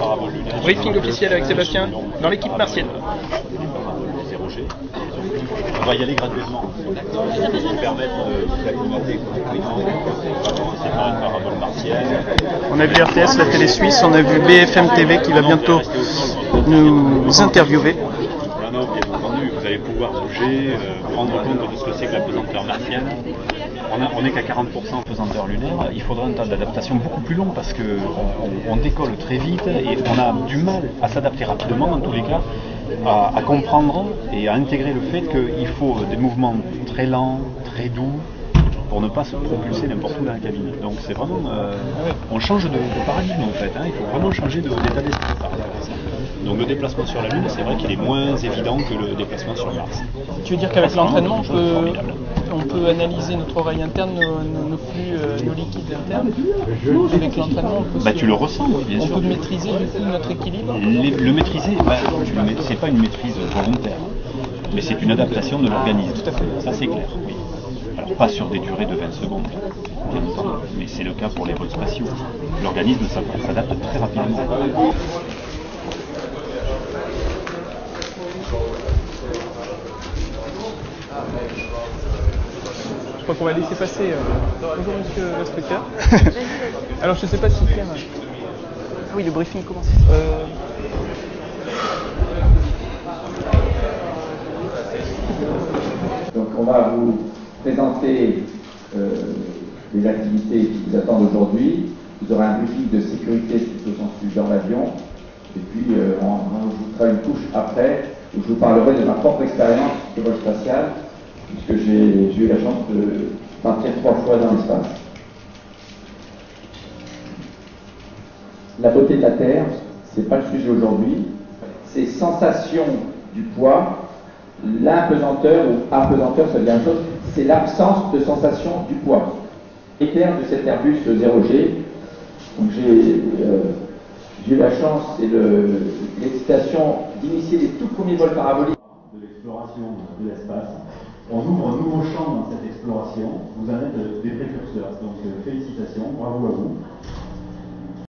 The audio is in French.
parabole lunaire. Briefing officiel avec Sébastien dans l'équipe martienne. 0G. On va y aller graduellement. Ça va permettre de s'acclimater complètement. C'est pas une parabole martienne. On a vu RTS, la télé suisse, on a vu BFM TV qui va bientôt nous interviewer. Non, bien entendu, vous allez pouvoir bouger, prendre compte de ce que c'est que la pesanteur martienne. On n'est qu'à 40% en pesanteur lunaire. Il faudra un temps d'adaptation beaucoup plus long parce qu'on décolle très vite et on a du mal à s'adapter rapidement, dans tous les cas, à comprendre et à intégrer le fait qu'il faut des mouvements très lents, très doux, pour ne pas se propulser n'importe où dans la cabine. Donc c'est vraiment... on change de paradigme en fait, hein. Il faut vraiment changer d'état d'esprit par rapport à ça. Donc le déplacement sur la Lune, c'est vrai qu'il est moins évident que le déplacement sur Mars. Tu veux dire qu'avec l'entraînement, on peut analyser notre oreille interne, nos flux, nos liquides internes. Avec l'entraînement, on peut tu le ressens, oui, bien sûr. On peut maîtriser du coup notre équilibre. Le maîtriser, c'est pas une maîtrise volontaire, mais c'est une adaptation de l'organisme. Tout à fait. Ça c'est clair, oui. Alors pas sur des durées de 20 secondes, bien entendu, mais c'est le cas pour les vols spatiaux. L'organisme s'adapte très rapidement. Je crois qu'on va laisser passer. Bonjour monsieur l'inspecteur. Alors je ne sais pas si Pierre... Ah oui, le briefing commence. Donc on va vous présenter les activités qui vous attendent aujourd'hui. Vous aurez un briefing de sécurité tout au sens dans l'avion. Et puis on ajoutera une couche après où je vous parlerai de ma propre expérience de vol spatial, puisque j'ai eu la chance de partir 3 fois dans l'espace. La beauté de la Terre, c'est pas le sujet aujourd'hui. Ces sensations du poids, l'impesanteur ou apesanteur, ça veut dire la même chose, c'est l'absence de sensation du poids. Critère de cet Airbus 0G, donc j'ai eu la chance et l'excitation d'initier les tout premiers vols paraboliques de l'exploration de l'espace. On ouvre un nouveau champ dans cette exploration. Vous en êtes des précurseurs, donc félicitations, bravo à vous.